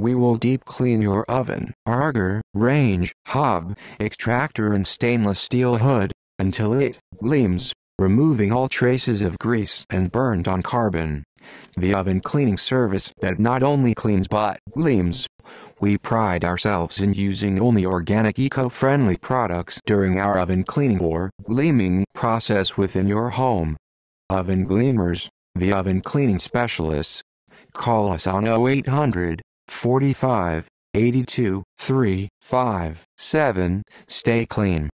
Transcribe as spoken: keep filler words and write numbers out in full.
We will deep clean your oven, auger, range, hob, extractor and stainless steel hood, until it gleams, removing all traces of grease and burnt-on carbon. The oven cleaning service that not only cleans but gleams. We pride ourselves in using only organic eco-friendly products during our oven cleaning or gleaming process within your home. Oven Gleamers, the oven cleaning specialists. Call us on oh eight hundred, forty-five, eighty-two, three five seven. Stay clean.